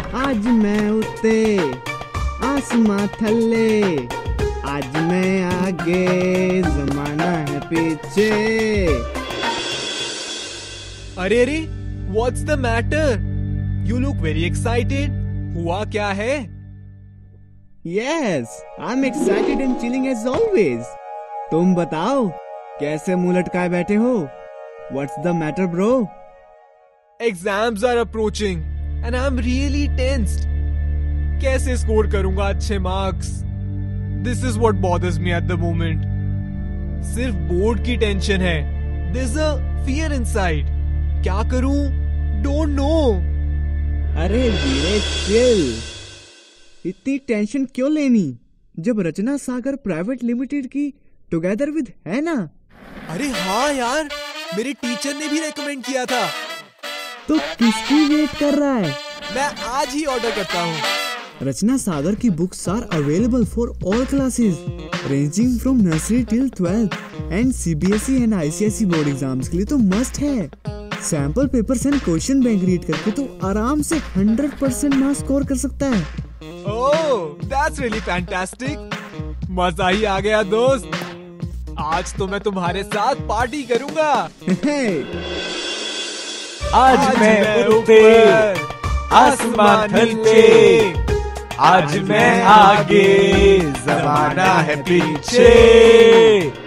आज मैं उत्ते आसमां थल्ले, आज मैं आगे जमाना है पीछे। अरे अरे, what's the matter? You look very excited. हुआ क्या है? Yes, I'm excited and chilling as always. तुम बताओ, कैसे मुंह लटकाए बैठे हो? What's the matter, bro? Exams are approaching and I'm really tensed. कैसे स्कोर करूंगा अच्छे marks? This is what bothers me at the moment. सिर्फ बोर्ड की टेंशन है. There's a fear inside. क्या करूं? Don't know. अरे वीरे चिल, इतनी टेंशन क्यों लेनी जब रचना सागर प्राइवेट लिमिटेड की टुगेदर विद है ना। अरे हाँ यार, मेरे टीचर ने भी रेकमेंड किया था। तो किसकी वेट कर रहा है? मैं आज ही ऑर्डर करता हूँ। रचना सागर की books are available for all classes ranging from nursery till 12th and CBSE and ICSE board exams के लिए तो मस्ट है। Sample papers and question bank read करके तो आराम से 100% मार्क्स स्कोर कर सकता है। Oh, that's really fantastic. मजा ही आ गया दोस्त। आज तो मैं तुम्हारे साथ पार्टी करूंगा। आज मैं ऊपर आसमान थल्ले, आज मैं आगे जमाना है पीछे।